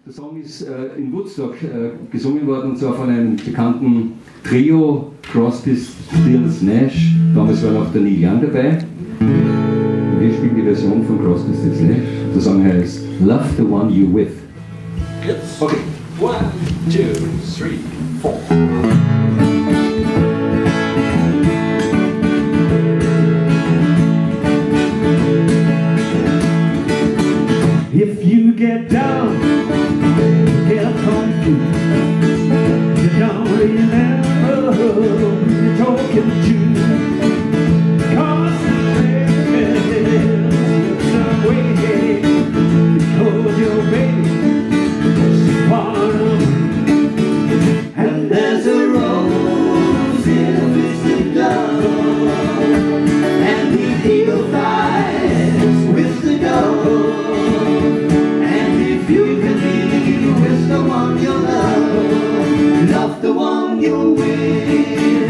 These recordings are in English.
Der Song ist in Woodstock gesungen worden, und zwar von einem bekannten Trio, Crosby, Stills, Nash. Damals war noch der Neil Young dabei. Und wir spielen die Version von Crosby, Stills, Nash. Der Song heißt Love the One You're With. Yes. Okay. 1, 2, 3, 4. If you get down, get confused, you don't remember who you're talking to. Concentrate some way, because your baby is far away. And there's a rose in a misty glove, and the eagle flies with the dove. With the one you love, love the one you're with.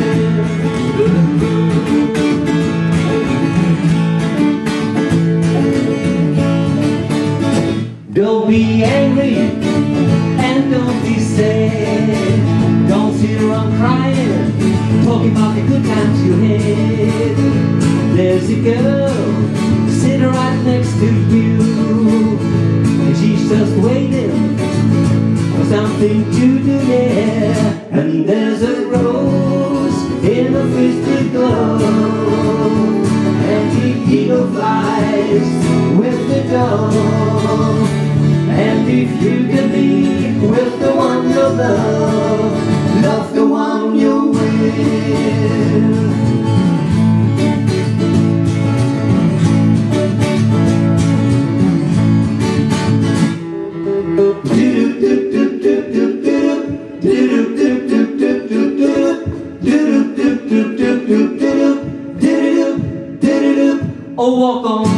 Don't be angry and don't be sad. Don't sit around crying, talking about the good times you had. There's a girl sitting right next to you, and she's just waiting for something to do, yeah. And there's a rose in a fisted glove, and the eagle flies with the dove. And if you can be with the one you love, love the one you're with. Oh, walk on.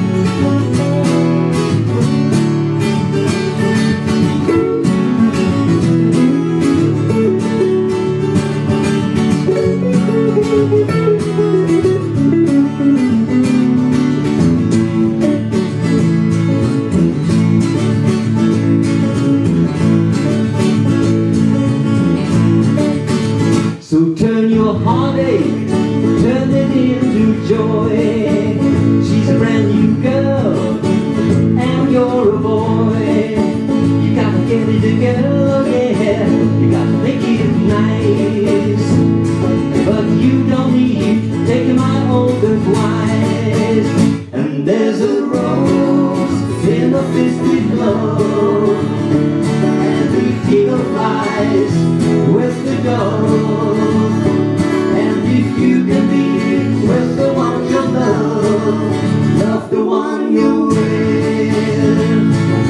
So turn your heartache, turn it into joy. She's a brand new girl, and you're a boy. You gotta get it together, yeah. You gotta make it nice. But you don't need taking my old advice. And there's a rose in a fisted glove, and the eagle flies with the dove. And if you can be with the one you love, love the one you're with.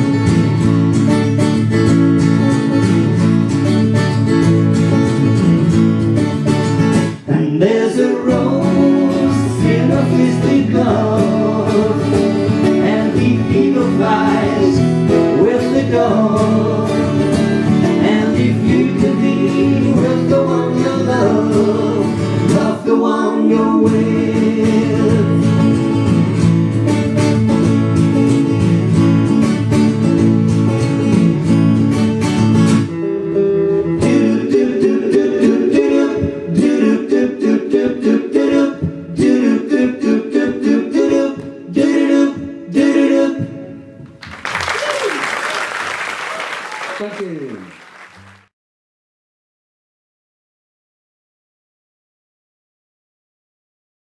And there's a rose in a fisted glove, and the eagle flies with the dove. And if you can be with the one you love, love the one you're with. Danke.